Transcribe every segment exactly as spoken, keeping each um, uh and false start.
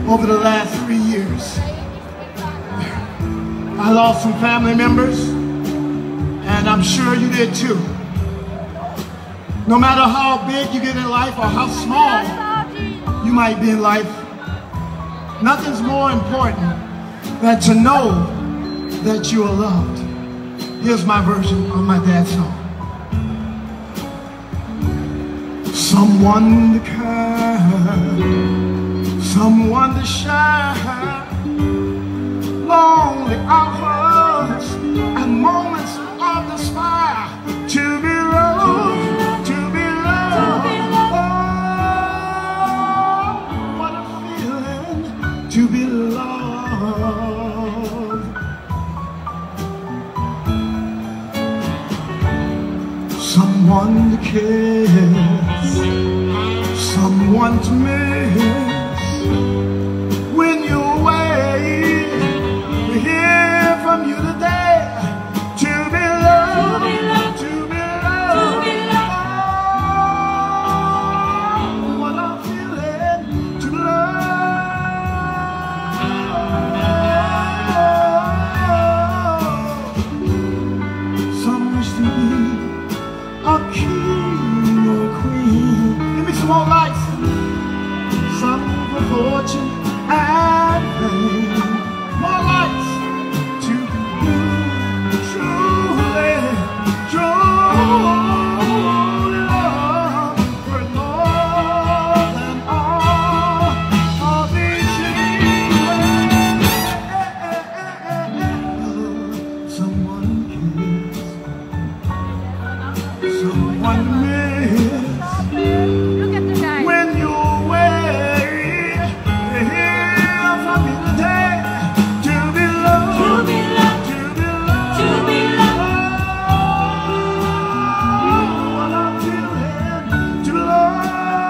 over the last three years. I lost some family members, and I'm sure you did too. No matter how big you get in life or how small you might be in life, nothing's more important than to know that you are loved. Here's my version of my dad's song. Someone to care, someone to share, lonely hours and moments of despair, to be loved, to be loved. Oh, what a feeling to be loved. Someone to kiss, someone to miss. When you're away, we hear from you today. To be loved, to be loved, to be loved. Oh, what a feeling to be loved. Some wish to be a king or a queen. Give me some more lights. Some for fortune and fame. More lights to be truly, truly loved. Worth more than all of these things. Someone kiss, someone miss. Look at the guy. When you're away, they hear from you today. To be loved, to be loved, to be loved, to be loved. Oh, what a feeling to love.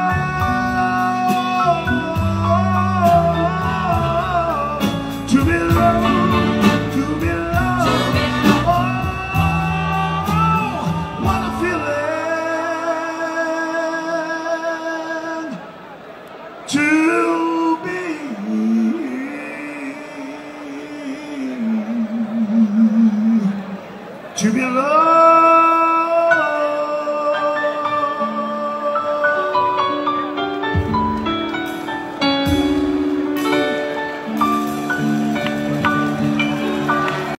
To be loved, to be loved. Oh, what a feeling to be to be loved.